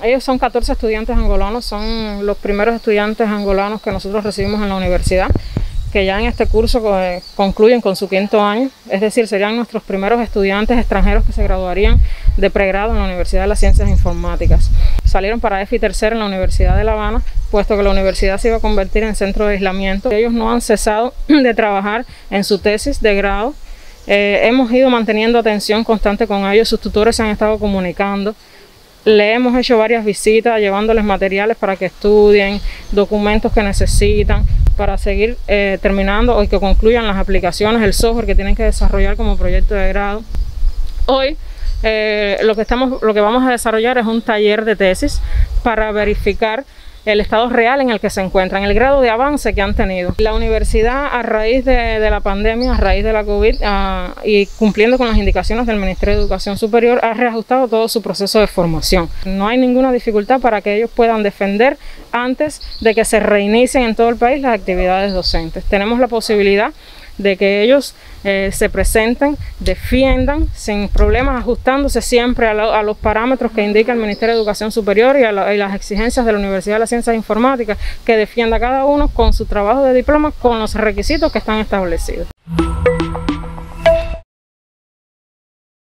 Ellos son 14 estudiantes angolanos, son los primeros estudiantes angolanos que nosotros recibimos en la universidad, que ya en este curso concluyen con su 5º año, es decir, serían nuestros primeros estudiantes extranjeros que se graduarían de pregrado en la Universidad de las Ciencias Informáticas. Salieron para EFI tercero en la Universidad de La Habana, puesto que la universidad se iba a convertir en centro de aislamiento. Ellos no han cesado de trabajar en su tesis de grado. Hemos ido manteniendo atención constante con ellos, sus tutores se han estado comunicando. Le hemos hecho varias visitas, llevándoles materiales para que estudien, documentos que necesitan, para seguir terminando o que concluyan las aplicaciones, el software que tienen que desarrollar como proyecto de grado. Hoy lo que vamos a desarrollar es un taller de tesis para verificar el estado real en el que se encuentran, el grado de avance que han tenido. La universidad, a raíz de la pandemia, a raíz de la COVID y cumpliendo con las indicaciones del Ministerio de Educación Superior, ha reajustado todo su proceso de formación. No hay ninguna dificultad para que ellos puedan defender antes de que se reinicien en todo el país las actividades docentes. Tenemos la posibilidad de que ellos se presenten, defiendan sin problemas, ajustándose siempre a los parámetros que indica el Ministerio de Educación Superior y las exigencias de la Universidad de las Ciencias Informáticas, que defienda cada uno con su trabajo de diploma con los requisitos que están establecidos.